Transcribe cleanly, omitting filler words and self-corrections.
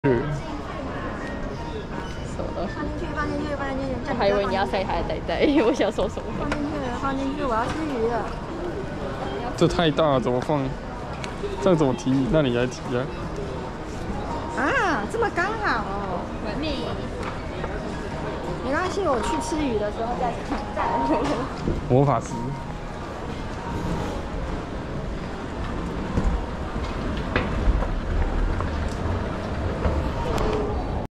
什么东西？ 放进去，放进去，放进去。 我还以为你要塞他的袋袋，我想说什么？ 放进去，放进去，我要吃鱼了。 这太大了，怎么放？这样怎么提？那你来提啊。 啊，这么刚好哦。 完美。 没关系，我去吃鱼的时候再来。 魔法师。